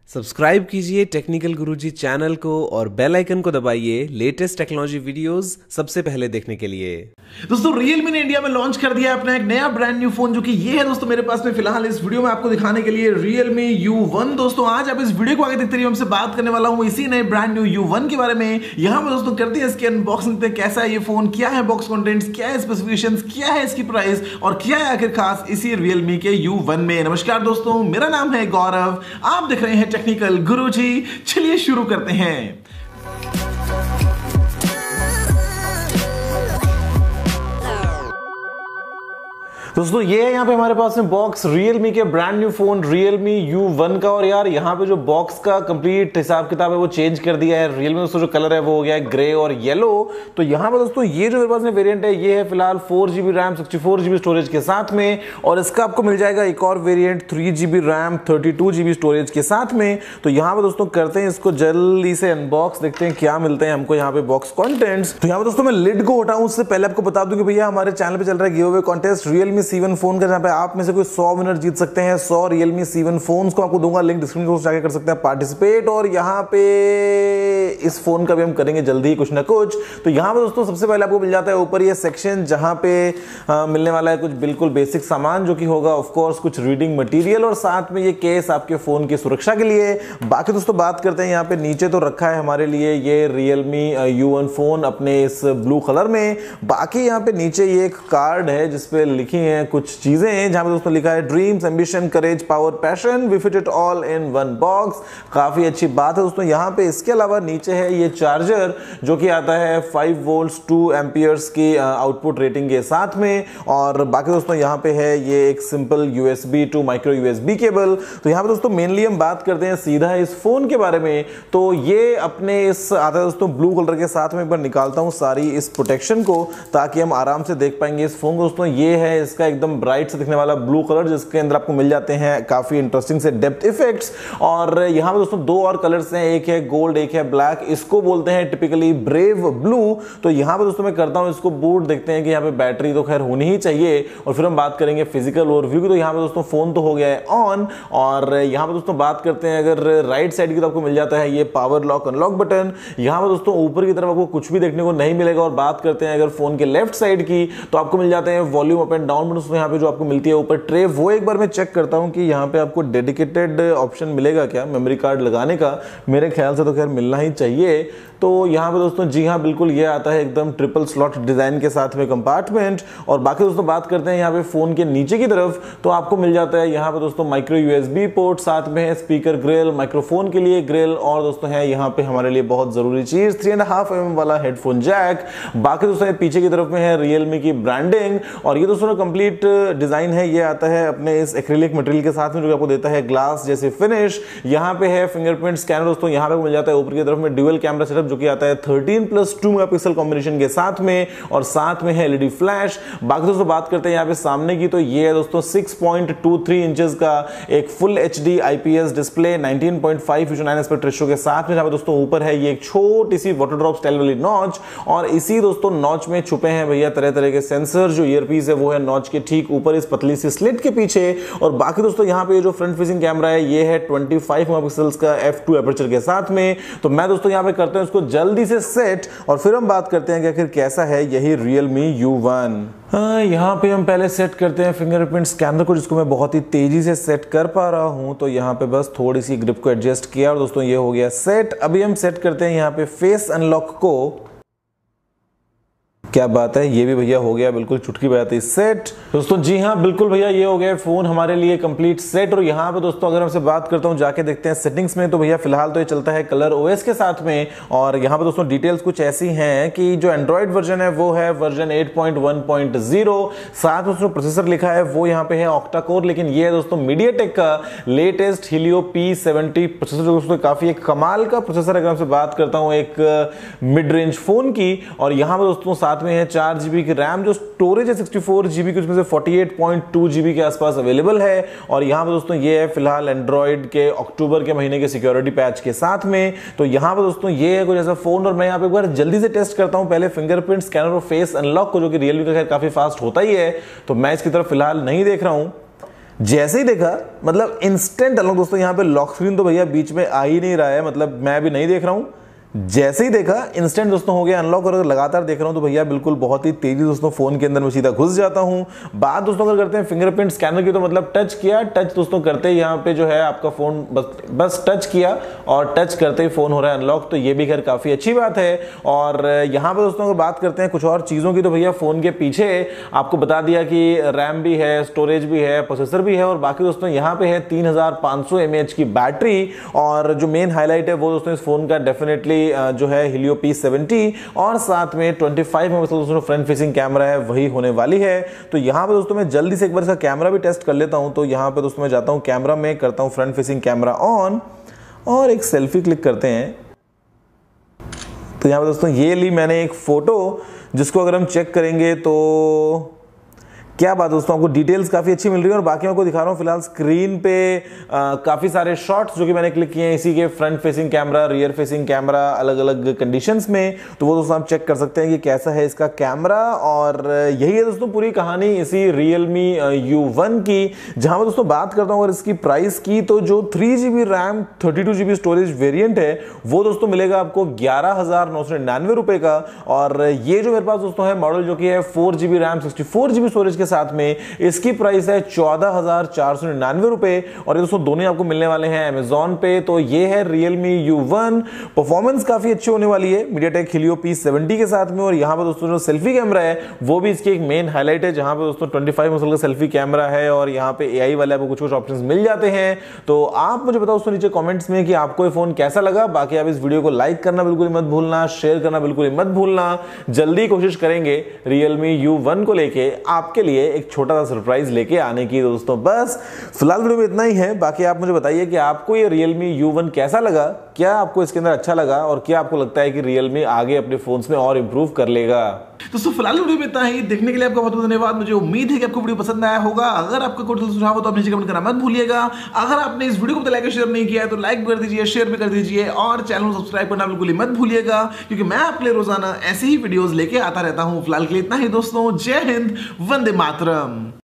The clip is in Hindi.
सब्सक्राइब कीजिए टेक्निकल गुरुजी चैनल को और बेल आइकन को दबाइए लेटेस्ट टेक्नोलॉजी वीडियोस सबसे पहले देखने के लिए। दोस्तों Realme ने इंडिया में लॉन्च कर दिया है अपना एक नया ब्रांड न्यू फोन, जो कि ये है दोस्तों मेरे पास में फिलहाल इस वीडियो में आपको दिखाने के लिए Realme U1। दोस्तों आज आप इस वीडियो को आगे देखते रहिए, हमसे बात करने वाला हूं इसी नए ब्रांड न्यू U1 के बारे में। यहां पर दोस्तों करते हैं इसके अनबॉक्सिंग, देखते हैं कैसा है ये फोन, क्या है बॉक्स कंटेंट्स, क्या है स्पेसिफिकेशंस, क्या है इसकी प्राइस और क्या है आखिर खास इसी Realme के U1 में। नमस्कार दोस्तों, मेरा नाम है गौरव, आप देख रहे हैं टेक्निकल गुरुजी। चलिए शुरू करते हैं। दोस्तों ये है यहाँ पे हमारे पास में बॉक्स Realme के brand new phone Realme U1 का। और यार यहाँ पे जो बॉक्स का कंप्लीट हिसाब किताब है वो चेंज कर दिया है। Realme दोस्तों जो कलर है वो हो गया है ग्रे और येलो। तो यहाँ पे दोस्तों ये जो मेरे पास में वेरिएंट है ये है फिलहाल 4GB रैम 64GB स्टोरेज के साथ में, और इसका आपको मिल जाएगा एक और variant 3GB RAM 32GB storage के साथ में। तो यहाँ पे दोस्तों करते हैं इसको जल्दी से अनबॉक्स, देखते हैं क्या मिलते हैं हमको यहाँ पे बॉक्स कॉन्टेंट्स। तो यहाँ पे दोस्तों मैं लिड को हटाऊं उससे पहले आपको बता दूं कि भैया हमारे चैनल पे चल रहा है giveaway contest Realme C1 phone का, जहां पे आप में से कोई 100 विनर जीत सकते हैं 100 Realme C1 फोन्स को आपको दूंगा, लिंक डिस्क्रिप्शन में जाके कर सकते हैं पार्टिसिपेट। और यहाँ पे इस फोन का भी हम करेंगे जल्दी ही कुछ ना कुछ। तो यहाँ पे दोस्तों सबसे पहले आपको मिल जाता है ऊपर ये सेक्शन, जहां पे मिलने वाला है कुछ बिल्कुल बेसिक सामान, जो कि होगा ऑफ कोर्स कुछ रीडिंग मटेरियल, और साथ में ये केस आपके फोन की सुरक्षा के लिए। बाकी दोस्तों बात करते हैं यहाँ पे नीचे तो रखा है हमारे लिए ये Realme U1 फोन अपने इस ब्लू कलर में। बाकी यहाँ पे नीचे ये एक कार्ड है जिसपे लिखी है कुछ चीजें हैं, जहां पे दोस्तों लिखा है dreams ambition courage power passion we fit it all in one box. काफी अच्छी बात है दोस्तों। यहाँ पे इसके अलावा नीचे है ये चार्जर, जो कि आता है 5 वोल्ट्स 2 एम्पियर्स की आउटपुट रेटिंग के साथ में। और बाकी दोस्तों यहाँ पे है ये एक simple USB to micro USB cable. तो यहाँ पे दोस्तों मेनली हम बात करते हैं सीधा इस फोन के बारे में। तो ये अपने इस आता है दोस्तों ब्लू कलर के साथ में, एक बार निकालता हूँ सारी इस प्रोटेक्शन को ताकि हम आराम से देख पाएंगे इस फोन को। दोस्तों ये है इसका एकदम ब्राइट से दिखने वाला ब्लू कलर, जिसके अंदर आपको मिल जाते हैं काफी इंटरेस्टिंग से डेप्थ इफेक्ट्स। और यहां पे दोस्तों दो और कलर्स हैं, एक है गोल्ड एक है ब्लैक। इसको बोलते हैं टिपिकली ब्रेव ब्लू। तो यहां पे दोस्तों मैं करता हूं इसको बूट, देखते हैं कि यहां पे बैटरी तो खैर होनी ही चाहिए, और फिर हम बात करेंगे फिजिकल ओवरव्यू की। तो यहां पे दोस्तों फोन तो हो गया है ऑन, और यहां पे दोस्तों बात करते हैं अगर राइट साइड की तो आपको मिल जाता है ये पावर लॉक अनलॉक बटन। यहां पे दोस्तों ऊपर की तरफ आपको कुछ भी देखने को नहीं मिलेगा। और बात करते हैं अगर फोन के लेफ्ट साइड की तो आपको मिल जाते हैं volume up and down button. यहाँ पे जो आपको मिलती है ऊपर ट्रे, वो एक बार मैं चेक करता हूं कि यहाँ पे आपको डेडिकेटेड ऑप्शन मिलेगा क्या मेमोरी कार्ड लगाने का। मेरे ख्याल से तो खैर मिलना ही चाहिए। तो यहाँ पे दोस्तों जी हाँ बिल्कुल ये आता है एकदम ट्रिपल स्लॉट डिजाइन के साथ में कंपार्टमेंट। और बाकी दोस्तों बात करते हैं यहाँ पे फोन के नीचे की तरफ, तो आपको मिल जाता है यहाँ पे दोस्तों माइक्रो USB पोर्ट, साथ में है स्पीकर ग्रिल, माइक्रोफोन के लिए ग्रिल, और दोस्तों है यहाँ पे हमारे लिए बहुत जरूरी चीज 3.5 mm वाला हेडफोन जैक। बाकी दोस्तों पीछे की तरफ में है Realme की ब्रांडिंग। और ये दोस्तों कंप्लीट डिजाइन है, ये आता है अपने इस एक्रिलिक मटेरियल के साथ में, जो आपको देता है ग्लास जैसे फिनिश। यहाँ पे है फिंगरप्रिंट स्कैनर दोस्तों, यहाँ पे मिल जाता है ऊपर की तरफ में ड्यूअल कैमरा सेटअप, जो कि आता है 13+2 मेगापिक्सल कॉम्बिनेशन के साथ में, और साथ में है LED फ्लैश। बाकी दोस्तों बात करते हैं यहाँ पे सामने की, तो ये है दोस्तों 6.23 इंचेस का एक full HD IPS display 19.5:9 aspect ratio के साथ में। जहाँ पे दोस्तों ऊपर है ये एक छोटी सी वाटर ड्रॉप स्टाइल वाली नॉच, और इसी दोस्तों नॉच में छुपे हैं भैया तरह तरह के सेंसर। जो ईयरपीस है वो है नॉच के ठीक ऊपर इस पतली सी स्लिट के पीछे। और बाकी दोस्तों यहाँ पे जो फ्रंट फेसिंग कैमरा है ये है 25 मेगापिक्सल्स का f2 एपर्चर के साथ में। तो मैं दोस्तों यहाँ पे करता हूँ इसको जल्दी से सेट, और फिर हम बात करते हैं कि आखिर कैसा है यही Realme U1। यहाँ पे हम पहले सेट करते हैं फिंगरप्रिंट स्कैनर को, जिसको मैं बहुत ही तेजी से सेट कर पा रहा हूँ। तो यहाँ पे बस थोड़ी सी ग्रिप को एडजस्ट किया और दोस्तों ये हो गया सेट। अभी हम सेट करते हैं यहाँ पे फेस अनलॉक को। क्या बात है, ये भी भैया हो गया बिल्कुल चुटकी बजाते सेट। दोस्तों जी हाँ बिल्कुल भैया ये हो गया फोन हमारे लिए कंप्लीट सेट। और यहाँ पे दोस्तों अगर हमसे बात करता हूँ जाके देखते हैं सेटिंग्स में, तो भैया फिलहाल तो ये चलता है कलर OS के साथ में। और यहाँ पे दोस्तों डिटेल्स कुछ ऐसी हैं कि जो एंड्रॉइड वर्जन है वो है वर्जन 8.1.0। साथ में दोस्तों प्रोसेसर लिखा है वो यहाँ पे है ऑक्टा कोर, लेकिन ये है दोस्तों MediaTek का लेटेस्ट Helio P70 प्रोसेसर, जो दोस्तों काफी एक कमाल का प्रोसेसर। अगर हमसे बात करता हूँ एक मिड रेंज फोन की, और यहाँ पे दोस्तों साथ में है 4GB की रैम, जो स्टोरेज है 64GB की, उसमें से 48.2GB के आसपास अवेलेबल है। और यहाँ पे दोस्तों ये है फिलहाल एंड्रॉइड के अक्टूबर के महीने के सिक्योरिटी पैच के साथ में। तो यहाँ पे दोस्तों ये है कुछ ऐसा फोन। और मैं यहाँ पे एक बार जल्दी से टेस्ट करता हूँ पहले फिंगरप्रिंट स्कैनर और फेस अनलॉक को, जो कि Realme का खैर काफी फास्ट होता ही है। तो मैं इसकी तरफ फिलहाल नहीं देख रहा हूँ, जैसे ही देखा मतलब इंस्टेंट अनलॉक। दोस्तों यहाँ पे लॉक स्क्रीन तो भैया बीच में आ ही नहीं रहा है, मतलब मैं भी नहीं देख रहा हूं। जैसे ही देखा इंस्टेंट दोस्तों हो गया अनलॉक। और अगर लगातार देख रहा हूं तो भैया बिल्कुल बहुत ही तेजी दोस्तों फोन के अंदर मैं सीधा घुस जाता हूं। बात दोस्तों अगर करते हैं फिंगरप्रिंट स्कैनर की, तो मतलब टच किया, टच दोस्तों करते ही यहाँ पे जो है आपका फोन बस टच किया और टच करते ही फोन हो रहा है अनलॉक। तो ये भी खैर काफी अच्छी बात है। और यहाँ पे दोस्तों अगर बात करते हैं कुछ और चीजों की, तो भैया फोन के पीछे आपको बता दिया कि रैम भी है, स्टोरेज भी है, प्रोसेसर भी है, और बाकी दोस्तों यहाँ पे है 3500 mAh की बैटरी। और जो मेन हाईलाइट है वो दोस्तों इस फोन का डेफिनेटली जो है Helio P70, और साथ में 25 मेगापिक्सल दोस्तों फ्रंट फेसिंग कैमरा है वही होने वाली है। तो यहाँ पे दोस्तों मैं जल्दी से एक बार इसका कैमरा भी टेस्ट कर लेता हूँ। तो यहाँ पे दोस्तों मैं जाता हूँ कैमरा में, करता हूँ फ्रंट फेसिंग कैमरा ऑन और एक सेल्फी क्लिक करते हैं। तो यहाँ पे दोस्तों ये ली मैंने एक फोटो, जिसको अगर हम चेक करेंगे तो क्या बात दोस्तों, आपको डिटेल्स काफी अच्छी मिल रही है। और बाकी मैं आपको दिखा रहा हूँ फिलहाल स्क्रीन पे काफी सारे शॉट्स जो कि मैंने क्लिक किए हैं इसी के, front facing camera, rear facing camera, अलग अलग कंडीशंस में। तो वो दोस्तों आप चेक कर सकते हैं कि कैसा है इसका कैमरा। और यही है दोस्तों पूरी कहानी इसी Realme U1 की। जहां मैं दोस्तों बात करता हूँ अगर इसकी प्राइस की, तो जो 3GB RAM 32GB storage variant है वो दोस्तों मिलेगा आपको 11,999 रुपए का। और ये जो मेरे पास दोस्तों है मॉडल जो कि है 4GB रैम 64GB स्टोरेज के साथ में, इसकी प्राइस है 14,499 रुपए। और ये दोस्तों दोनों आपको मिलने वाले हैं Amazon पे। तो ये है Realme U1। परफॉर्मेंस काफी अच्छी होने वाली है MediaTek Helio P70 के साथ में। और यहाँ पर दोस्तों जो सेल्फी कैमरा है वो भी इसकी एक मेन हाईलाइट है, जहां पे दोस्तों 25 मेगापिक्सल का सेल्फी कैमरा है और यहाँ पे AI वाले आपको कुछ ऑप्शंस मिल जाते हैं। तो आप मुझे बताओ दोस्तों नीचे कमेंट्स में कि आपको ये फोन कैसा लगा। बाकी आप इस वीडियो को लाइक करना बिल्कुल मत भूलना, शेयर करना बिल्कुल मत भूलना। जल्दी कोशिश करेंगे Realme U1 को लेके आपके लिए एक छोटा सा सरप्राइज लेके आने की। दोस्तों बस फिलहाल वीडियो में इतना ही है। बाकी आप मुझे बताइए कि आपको ये Realme U1 कैसा लगा, क्या आपको इसके अंदर अच्छा लगा, और क्या आपको लगता है कि Realme आगे अपने फोन्स में और इंप्रूव कर लेगा। दोस्तों फिलहाल वीडियो में इतना ही। देखने के लिए आपका बहुत बहुत धन्यवाद। मुझे उम्मीद है कि आपको वीडियो पसंद आया होगा। अगर आपका कोई सुझाव हो तो आप नीचे कमेंट करना मत भूलिएगा। अगर आपने इस वीडियो को लाइक और शेयर नहीं किया है तो लाइक कर दीजिए, शेयर भी कर दीजिए, और चैनल को सब्सक्राइब करना बिल्कुल मत भूलिएगा, क्योंकि मैं आपके लिए रोजाना ऐसे ही वीडियोस लेके आता रहता हूं। फिलहाल के लिए इतना ही दोस्तों। जय हिंद, वंदे मातरम।